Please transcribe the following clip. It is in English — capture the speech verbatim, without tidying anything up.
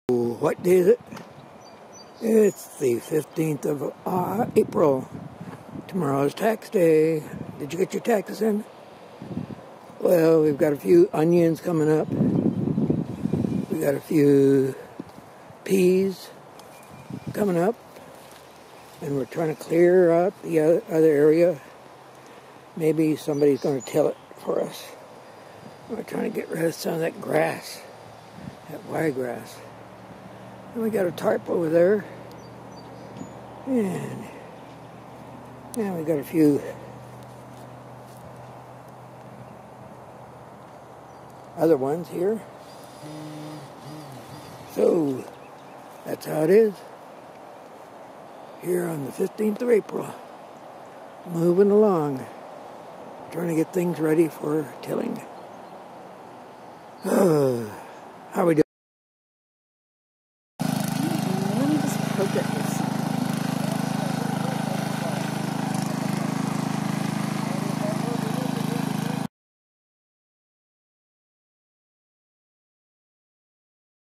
What day is it? It's the fifteenth of uh, April. Tomorrow's tax day. Did you get your taxes in? Well, we've got a few onions coming up. We got a few peas coming up. And we're trying to clear out the other area. Maybe somebody's going to till it for us. We're trying to get rid of some of that grass, that wiregrass. And we got a tarp over there. And, and we got a few other ones here. So, that's how it is. Here on the fifteenth of April. Moving along. Trying to get things ready for tilling. Uh, how we doing? Let me just poke it.